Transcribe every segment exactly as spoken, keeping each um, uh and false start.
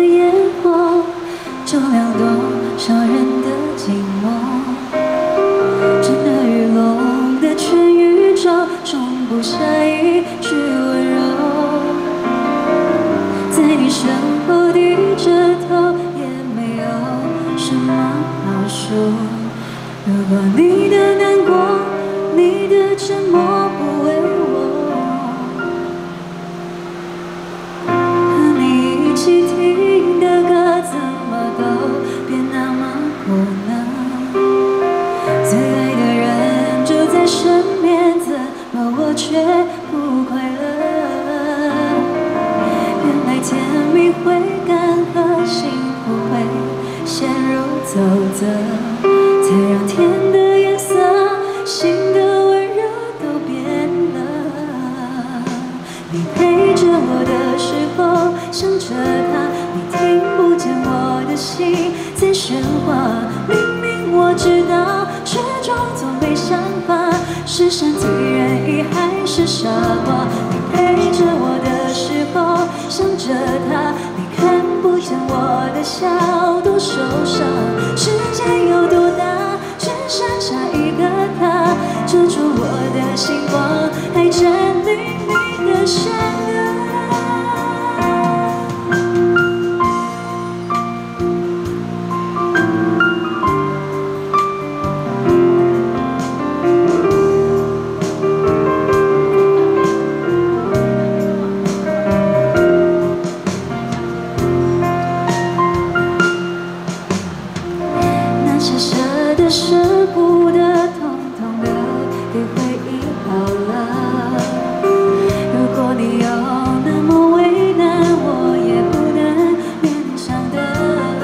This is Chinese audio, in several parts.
烟火，照亮多少人的寂寞。真的雨落的全宇宙，装不下一句温柔。在你身后低着头，也没有什么好说。如果你的难过，你的沉默不为我。 听的歌怎么都变那么苦呢？最爱的人就在身边，怎么我却不快乐？原来甜蜜会干涸，幸福会陷入沼泽，才让天的颜色、心的温柔都变了。你陪着我的时候，想着他。 听不见我的心在喧哗，明明我知道，却装作没想法。是善体人意还是傻瓜？你陪着我的时候，想着他，你看不见我的笑，多受伤。世界有多大，只剩下一个他，遮住我的星光，还占领你的善良。 舍不得，统统留给回忆好了。如果你有那么为难，我也不能勉强的。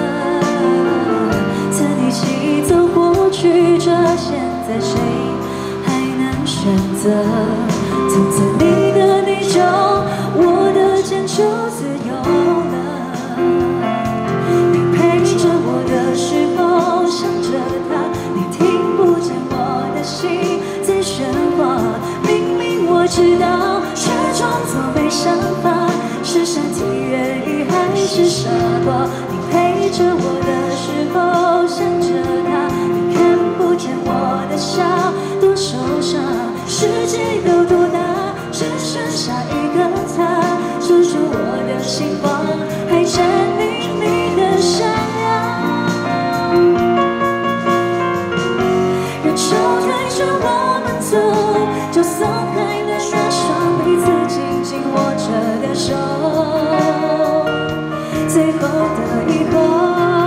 曾一起走过曲折，现在谁还能选择？从此你的你就，我的牵就自由了。你陪着我的时候，想着他。 心在喧哗，明明我知道，却装作没想法。是善体人意还是傻瓜？你陪着我的时候，想着他，你看不见我的笑，多受伤。世界有多大，只剩下一个他，遮住我的星光，还占领你的善良。 我们走，就松开了那双彼此紧紧握着的手，最后的以后。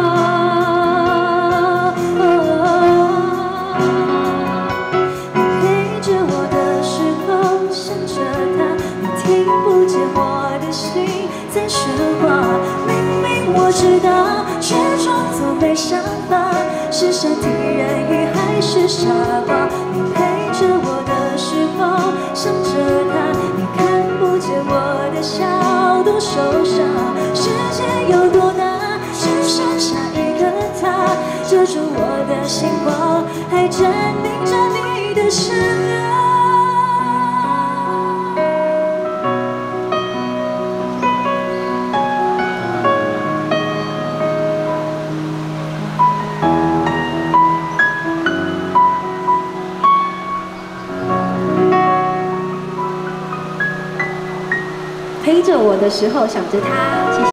你陪着我的时候，想着他，你听不见我的心在喧哗。明明我知道，却装作没想法。是善体人意还是傻瓜？ 你陪着我的时候，想着他，你看不见我的笑，多受伤。世界有多大，只剩下一个他，遮住我的星光，还占领着你的善良。 陪着我的时候，想着他。谢谢。